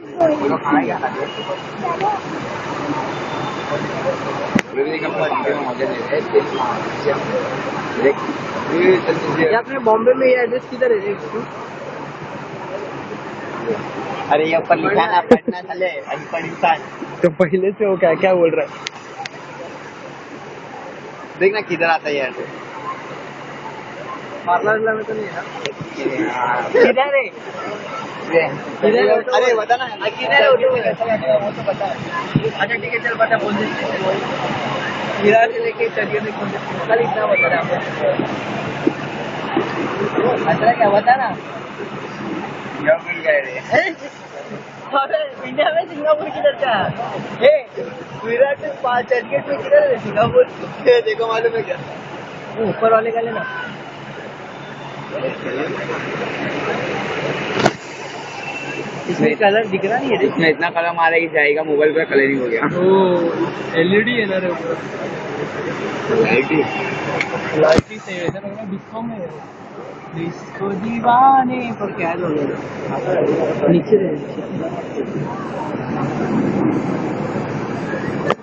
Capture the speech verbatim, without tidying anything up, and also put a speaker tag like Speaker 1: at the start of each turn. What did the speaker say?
Speaker 1: अपने बॉम्बे में ये एड्रेस किधर है?
Speaker 2: अरे ये ऊपर लिखा ना पढ़ना चले अनपढ़ इंसान।
Speaker 1: तो पहले से वो क्या क्या बोल रहा है?
Speaker 2: देखना किधर आता है यार।
Speaker 1: पार्लर में तो नहीं है ना?
Speaker 2: किधर है?
Speaker 1: किधर?
Speaker 2: अरे बता ना
Speaker 1: किधर है? वो तो बता। अच्छा ठीक है चल बता बोल दे। इधर से लेके चलिए कल इतना बता रहा है। अच्छा क्या बता ना? अरे इंडिया में सिंगापुर किधर का? विराट चर्चगेट में किधर है सिंगापुर?
Speaker 2: देखो मालूम है क्या?
Speaker 1: ऊपर वाले का लेना। इसमें कलर दिख रहा नहीं है?
Speaker 2: इसमें इतना कलर मारा कि जाएगा मोबाइल पे कलरिंग हो गया।
Speaker 1: ओ एलईडी है ना रे?
Speaker 2: लाइटी
Speaker 1: लाइटी से ऐसा लग रहा डिस्को में डिस्को दीवाने पर क्या लोग नीचे